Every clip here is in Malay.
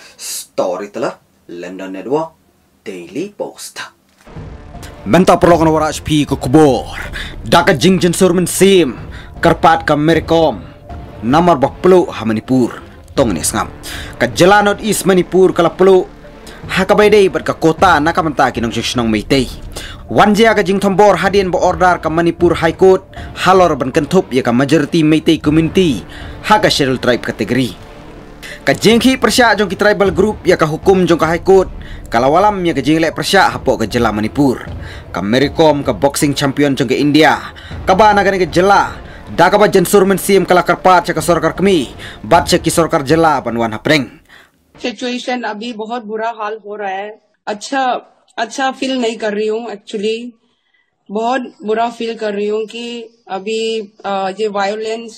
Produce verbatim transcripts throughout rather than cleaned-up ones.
Story telah London Network Daily Post. Menta perlokan wara H P ke kubur. Dakat jing jensur men sim. Kerpat ke Merikom. Namar bah peluk ha Manipur. Tong ni sengam. Ke jalan North East Manipur kala peluk. Ha kabaidai bat ke kota naka menta kinong senang meitei. Wanjia ke jing tombor hadin bo order ke Manipur High Court. Halor ban kentup ya ke majority meitei community. Ha ke schedule tribe kategori. Ka jenghi persya jong ki tribal group ya ka hukum jong ka high court kalawalam ya ka jengle persya hapo ka jela Manipur ka Merikom ka boxing champion jong ka India ka ba na ka jela da ka ba jensur men sim kala karpat cha ka सरकार kami bat cha ki सरकार jela banwan hapreng situation अभी बहुत बुरा हाल हो रहा है अच्छा अच्छा फील नहीं कर रही हूँ एक्चुअली बहुत बुरा फील कर रही हूँ कि अभी ये वायलेंस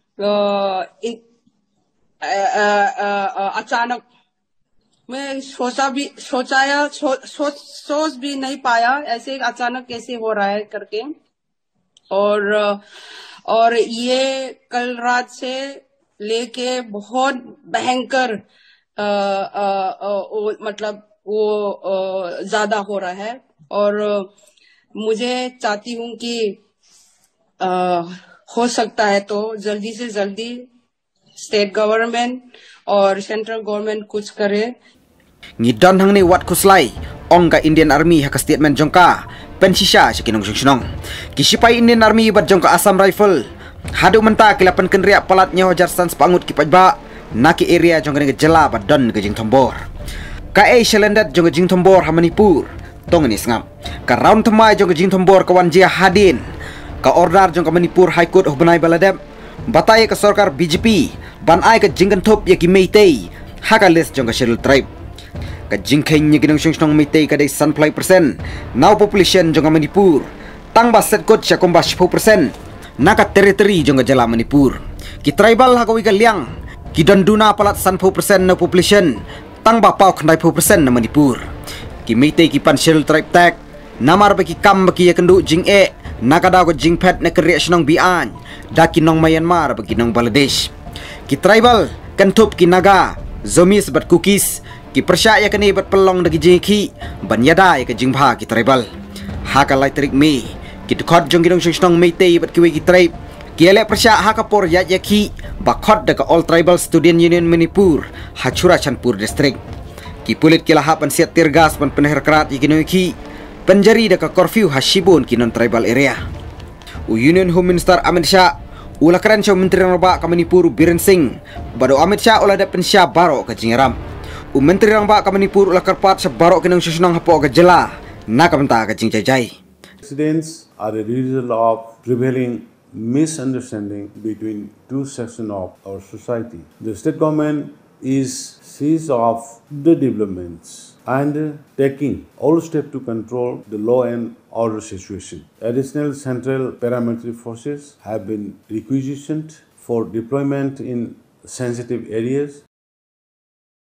अचानक मैं सोचा भी सोचाया सो, सोच सोच भी नहीं पाया ऐसे अचानक कैसे हो रहा है करके और और ये कल रात से लेके बहुत भयंकर मतलब वो ज्यादा हो रहा है और मुझे चाहती हूँ कि आ, हो सकता है तो जल्दी से जल्दी स्टेट गवर्नमेंट और सेंट्रल गवर्नमेंट कुछ करे ngidon hang ni wat kuslai ongka Indian Army ha ka statement jongka pensisa sakinong sungsunong kisipai Indian Army bat jongka Assam Rifle hadu menta kilapan kenria palat nyawa jarsan sepangut kipajba naki area jongka ni jela bat don ke jing tombor ka e shalendat jongka jing tombor ha Manipur tong ni sngam ka round thmai jongka jing tombor ka wanjia hadin ka order jongka Manipur High Court hubnai baladem batai ke सरकार B J P ban ai ke jingkan thop ya ki meitei haka list jong ka schedule tribe ka jingkhen ni ginong sungsong meitei ka dai sunfly percent now population jong ka Manipur tang ba set kot cha komba ten percent naka territory jong ka jala Manipur ki tribal ha ka wi ka liang ki donduna palat ten percent na population tang ba pau khnai ten percent na Manipur ki meitei ki pan schedule tribe tag namar ba ki kam ba ki ya kendu jing e nakadaw ko jing pet na kreasyon ng bian daki nong Myanmar bagi nong Bangladesh ki tribal kantup ki naga zomis bat cookies ki persya ya kani bat pelong dagi jingki banyada ya ke jingba ki tribal haka lai trik me ki khot jong gidong shnong meitei bat ki ki tribe ki ele persya haka por ya ya ki bakhot daga all tribal student union Manipur hachura chanpur district ki pulit ki lahapan siat tirgas pan penher kerat ki ki penjari dekat curfew Hashibun ki non tribal area. U Union Home Minister Amit Shah ula keren show Menteri Rangba ka Manipur Biren Singh bado Amit Shah ula da pensya baro ka Jingaram. U Menteri Rangba ka Manipur ula karpat sa baro kinang susunang hapo ka jela na kamenta ka Jingjajai. Accidents are a result of prevailing misunderstanding between two sections of our society. The state government is seized of the developments and taking all steps to control the law and order situation. Additional central paramilitary forces have been requisitioned for deployment in sensitive areas